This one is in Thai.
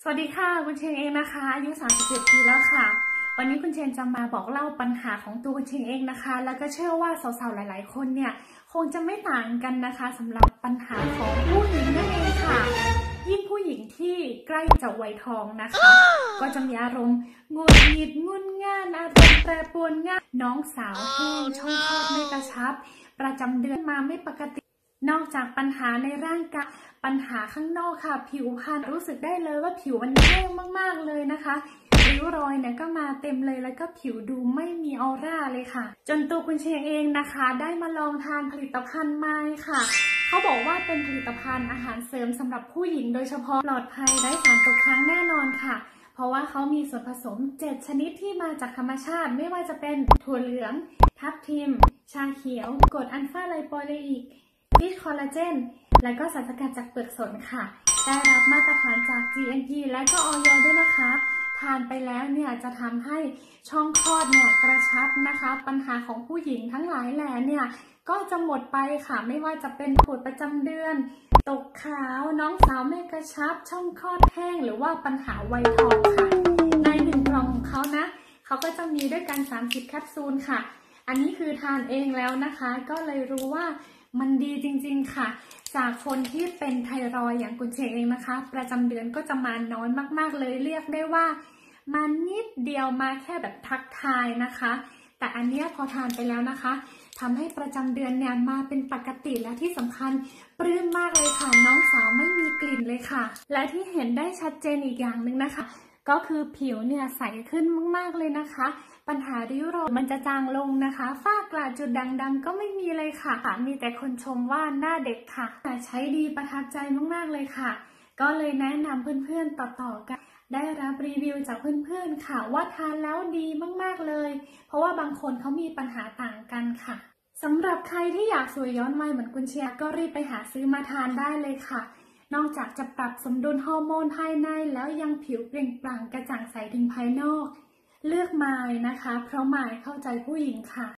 สวัสดีค่ะคุณเชงเองนะคะอายุ37 ปีแล้วค่ะวันนี้คุณเชงจะมาบอกเล่าปัญหาของตัวคุณเชงเองนะคะแล้วก็เชื่อว่าสาวๆหลายๆคนเนี่ยคงจะไม่ต่างกันนะคะสำหรับปัญหาของผู้หญิงนั่นเองค่ะยิ่งผู้หญิงที่ใกล้จะวัยทองนะคะก็จะมีอารมณ์หงุดหงิดงุนง่านอารมณ์แปรปรวนง่ายน้องสาวแห้งช่องคลอดไม่กระชับประจำเดือนมาไม่ปกตินอกจากปัญหาในร่างกายปัญหาข้างนอกค่ะผิวพรรณรู้สึกได้เลยว่าผิวมันแห้งมากๆเลยนะคะริ้วรอยเนี่ยก็มาเต็มเลยแล้วก็ผิวดูไม่มีออร่าเลยค่ะจนตัวคุณเชงเองนะคะได้มาลองทานผลิตภัณฑ์ไม้ค่ะเขาบอกว่าเป็นผลิตภัณฑ์อาหารเสริมสำหรับผู้หญิงโดยเฉพาะปลอดภัยไร้สารตกค้างแน่นอนค่ะเพราะว่าเขามีส่วนผสม7ชนิดที่มาจากธรรมชาติไม่ว่าจะเป็นถั่วเหลืองทับทิมชาเขียวกรดอัลฟาไลโปเลอิกฟิชคอลลาเจนและก็สารสกัดจากเปลือกสนค่ะได้รับมาตรฐานจาก GMP และก็ อย.ด้วยนะคะทานไปแล้วเนี่ยจะทำให้ช่องคลอดเนี่ยกระชับนะคะปัญหาของผู้หญิงทั้งหลายแหล่เนี่ยก็จะหมดไปค่ะไม่ว่าจะเป็นปวดประจำเดือนตกขาวน้องสาวไม่กระชับช่องคลอดแห้งหรือว่าปัญหาวัยทองค่ะใน1 กล่องของเขานะเขาก็จะมีด้วยกัน30 แคปซูลค่ะอันนี้คือทานเองแล้วนะคะก็เลยรู้ว่ามันดีจริงๆค่ะจากคนที่เป็นไทรอยด์อย่างคุณเชงเองนะคะประจำเดือนก็จะมาน้อยมากๆเลยเรียกได้ว่ามานิดเดียวมาแค่แบบทักทายนะคะแต่อันเนี้ยพอทานไปแล้วนะคะทำให้ประจำเดือนเนี่ยมาเป็นปกติและที่สำคัญปลื้มมากเลยค่ะน้องสาวไม่มีกลิ่นเลยค่ะและที่เห็นได้ชัดเจนอีกอย่างหนึ่งนะคะก็คือผิวเนี่ยใสขึ้นมากๆเลยนะคะปัญหาริ้วรอยมันจะจางลงนะคะฝ้ากระจุดด่างๆก็ไม่มีเลยค่ะมีแต่คนชมว่าหน้าเด็กค่ะใช้ดีประทับใจมากๆเลยค่ะก็เลยแนะนำเพื่อนๆต่อๆกันได้รับรีวิวจากเพื่อนๆค่ะว่าทานแล้วดีมากๆเลยเพราะว่าบางคนเขามีปัญหาต่างกันค่ะสำหรับใครที่อยากสวยย้อนวัยเหมือนคุณเชียร์ก็รีบไปหาซื้อมาทานได้เลยค่ะนอกจากจะปรับสมดุลฮอร์โมนภายในแล้วยังผิวเปล่งปลั่งกระจ่างใสถึงภายนอกเลือกไมล์นะคะเพราะไมล์เข้าใจผู้หญิงค่ะ